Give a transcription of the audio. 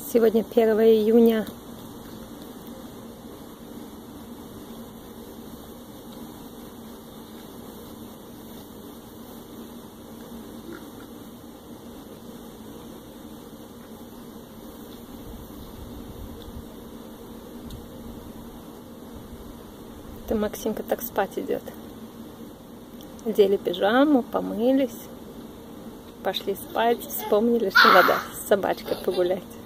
Сегодня 1 июня. Это Максимка так спать идет. Одели пижаму, помылись, пошли спать, вспомнили, что надо с собачкой погулять.